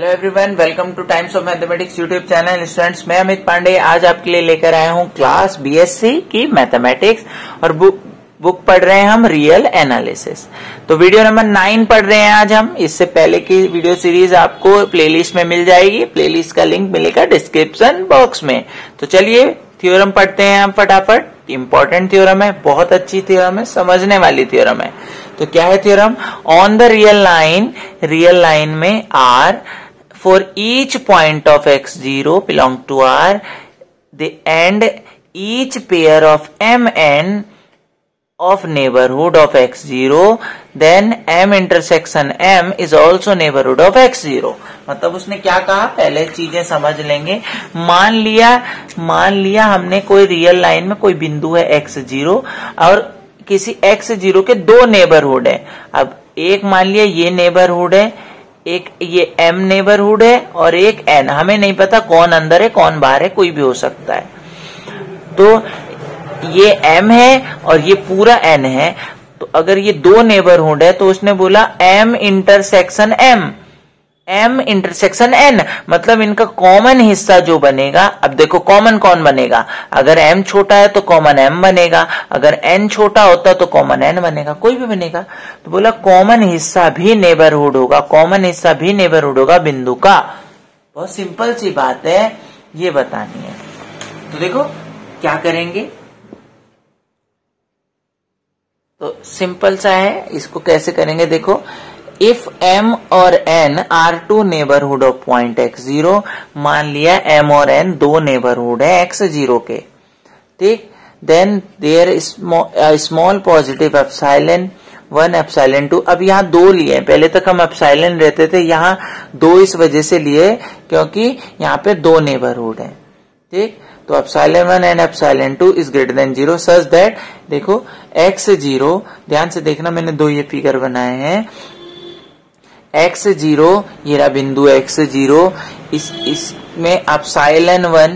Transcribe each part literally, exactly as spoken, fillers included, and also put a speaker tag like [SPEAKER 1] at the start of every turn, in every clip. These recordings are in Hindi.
[SPEAKER 1] Hello everyone, welcome to Times of Mathematics YouTube channel. Students, मैं अमित पांडे आज आपके लिए लेकर आया हूं क्लास बीएससी की मैथमेटिक्स और बुक बुक पढ़ रहे हैं हम रियल एनालिसिस। तो वीडियो नंबर नाइन पढ़ रहे हैं आज हम। इससे पहले की वीडियो सीरीज आपको प्लेलिस्ट में मिल जाएगी, प्लेलिस्ट का लिंक मिलेगा डिस्क्रिप्शन बॉक्स में। तो चलिए थ्योरम पढ़ते हैं हम फटाफट। इंपॉर्टेंट थ्योरम है, बहुत अच्छी थ्योरम है, समझने वाली थ्योरम है। तो क्या है theorem? On the real line, real line में R for each point of x zero belong to R, the and each pair of mn of neighborhood of x zero, then m intersection m is also neighborhood of x zero। मतलब उसने क्या कहा, पहले चीजें समझ लेंगे। मान लिया मान लिया हमने कोई रियल लाइन में कोई बिंदु है x zero और किसी x zero के दो नेबरहुड है। अब एक मान लिया ये नेबरहुड है, एक ये m नेबरहुड है और एक n। हमें नहीं पता कौन अंदर है कौन बाहर है, कोई भी हो सकता है। तो ये m है और ये पूरा n है। तो अगर ये दो नेबरहुड है तो उसने बोला m intersection m, m intersection n, मतलब इनका कॉमन हिस्सा जो बनेगा। अब देखो कॉमन कौन बनेगा, अगर m छोटा है तो कॉमन m बनेगा, अगर n छोटा होता तो कॉमन n बनेगा, कोई भी बनेगा। तो बोला कॉमन हिस्सा भी नेबरहुड होगा, कॉमन हिस्सा भी नेबरहुड होगा बिंदु का। बहुत सिंपल सी बात है, ये बतानी है। तो देखो क्या करेंगे, तो सिंपल सा है, इसको कैसे करेंगे देखो। इफ m और n are two neighbourhood of point x zero, मान लिया m और n दो नेबरहुड है x zero के, ठीक। Then there small positive epsilon one epsilon two. अब यहाँ दो लिए, पहले तक हम एप्सिलॉन रहते थे, यहाँ दो इस वजह से लिए क्योंकि यहाँ पे दो नेबरहुड है, ठीक। तो epsilon one and epsilon two is greater than zero such that, देखो x zero, ध्यान से देखना, मैंने दो ये फिगर बनाए हैं। x zero, ये रहा बिंदु x zero, इस इसमें epsilon one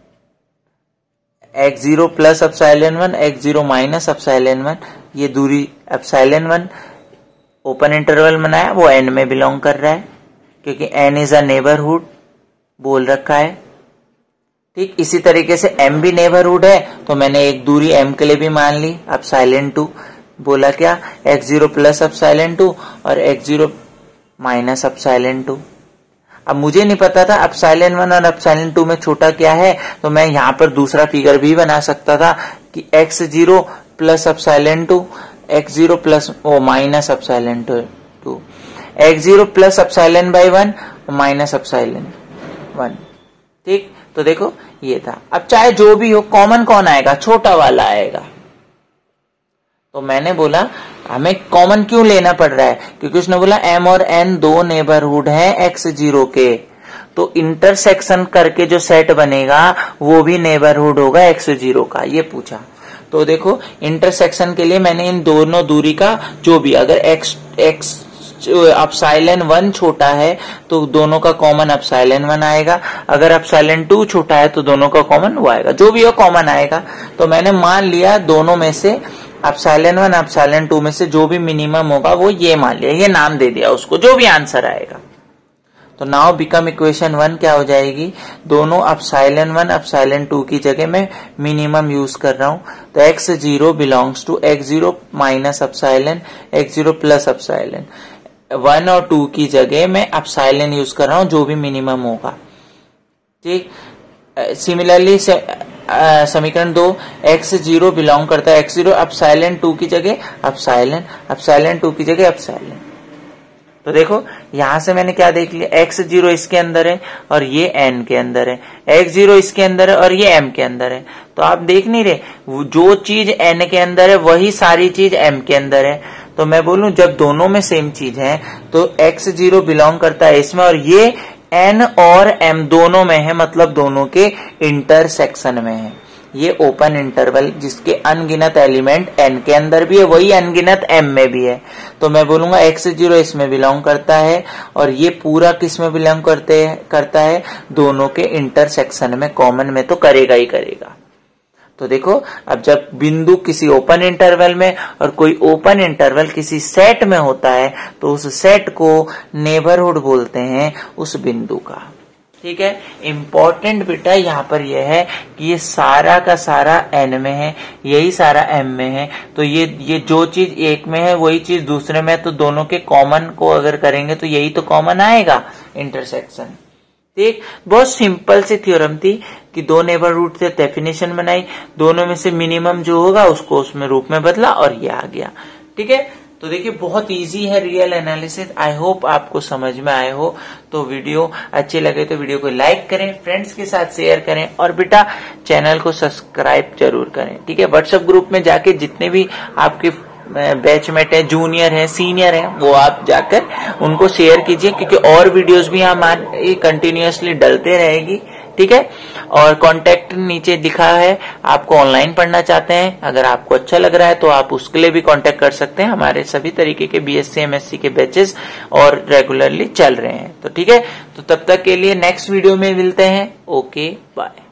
[SPEAKER 1] x zero plus epsilon one, x zero minus epsilon one, ये दूरी एप्सिलॉन वन ओपन इंटरवल बनाया, वो n में बिलोंग कर रहा है क्योंकि n इज अ नेबरहुड बोल रखा है, ठीक। इसी तरीके से m भी नेबरहुड है, तो मैंने एक दूरी m के लिए भी मान ली एप्सिलॉन टू। बोला क्या, x zero plus epsilon two और x zero minus epsilon two. अब मुझे नहीं पता था एप्सिलॉन वन और एप्सिलॉन टू में छोटा क्या है, तो मैं यहां पर दूसरा फिगर भी बना सकता था कि x zero plus epsilon two, x zero plus or minus epsilon two, x zero plus epsilon by one minus epsilon one, ठीक। तो देखो ये था। अब चाहे जो भी हो, कॉमन कौन आएगा, छोटा वाला आएगा। तो मैंने बोला हमें कॉमन क्यों लेना पड़ रहा है, क्योंकि उसने बोला m और n दो नेबरहुड हैं x zero के, तो इंटरसेक्शन करके जो सेट बनेगा वो भी नेबरहुड होगा x zero का, ये पूछा। तो देखो इंटरसेक्शन के लिए मैंने इन दोनों दूरी का जो भी, अगर x x एप्सिलॉन वन छोटा है तो दोनों का कॉमन एप्सिलॉन वन आएगा, अगर एप्सिलॉन टू छोटा है तो दोनों का कॉमन वो आएगा, जो भी हो कॉमन आएगा। तो मैंने मान लिया दोनों में से एप्सिलॉन वन एप्सिलॉन टू में से जो भी मिनिमम होगा वो ये मान लिया, ये नाम दे दिया उसको, जो भी आंसर आएगा। तो नाउ बिकम इक्वेशन वन क्या हो जाएगी, दोनों एप्सिलॉन वन एप्सिलॉन टू की जगह में मिनिमम यूज कर रहा हूं, तो x zero belongs to x zero minus epsilon, x zero plus epsilon. One और टू की जगह में एप्सिलॉन यूज कर रहा हूं, जो भी मिनिमम होगा, ठीक। सिमिलरली समीकरण दो, x zero बिलोंग करता है x zero एप्सिलॉन टू की जगह एप्सिलॉन, एप्सिलॉन टू की जगह एप्सिलॉन। तो देखो यहां से मैंने क्या देख लिया, x zero इसके अंदर है और ये n के अंदर है, x zero इसके अंदर है और ये m के अंदर है। तो आप देख नहीं रहे, जो चीज n के अंदर है वही सारी चीज m के अंदर है। तो मैं बोलूं जब दोनों में सेम चीज है तो x zero बिलोंग करता है इसमें, और ये n और m दोनों में है, मतलब दोनों के इंटरसेक्शन में है। ये ओपन इंटरवल जिसके अनगिनत एलिमेंट n के अंदर भी है, वही अनगिनत m में भी है। तो मैं बोलूंगा x zero इसमें बिलोंग करता है और ये पूरा किस में बिलोंग करते करता है, दोनों के इंटरसेक्शन में, कॉमन में तो करेगा ही करेगा। तो देखो, अब जब बिंदु किसी ओपन इंटरवल में और कोई ओपन इंटरवल किसी सेट में होता है तो उस सेट को नेबरहुड बोलते हैं उस बिंदु का। ठीक है, इंपॉर्टेंट बेटा यहाँ पर यह है कि ये सारा का सारा एन में है, यही सारा एम में है, तो ये ये जो चीज एक में है वही चीज दूसरे में है, तो दोनों के कॉमन को अगर करेंगे तो यही तो कॉमन आएगा, इंटरसेक्शन। देख, बहुत सिंपल सी थ्योरम थी कि दो नेबरहुड से डेफिनेशन बनाई, दोनों में से मिनिमम जो होगा उसको उसमें रूप में बदला और ये आ गया। ठीक है, तो देखिए बहुत इजी है रियल एनालिसिस। आई होप आपको समझ में आए हो। तो वीडियो अच्छे लगे तो वीडियो को लाइक करें, फ्रेंड्स के साथ शेयर करें और बेटा चैनल को सब्सक्राइब जरूर करें। ठीक है, व्हाट्सएप ग्रुप में जाके जितने भी आपके बैचमेट है, जूनियर है, सीनियर है, वो आप जाकर उनको शेयर कीजिए, क्योंकि और वीडियोस भी हमारे कंटिन्यूअसली डलते रहेगी। ठीक है, और कांटेक्ट नीचे दिखा है, आपको ऑनलाइन पढ़ना चाहते हैं, अगर आपको अच्छा लग रहा है तो आप उसके लिए भी कांटेक्ट कर सकते हैं। हमारे सभी तरीके के बीएससी एमएससी के बैचेस और रेगुलरली चल रहे हैं। तो ठीक है, तो तब तक के लिए नेक्स्ट वीडियो में मिलते हैं। Okay, bye.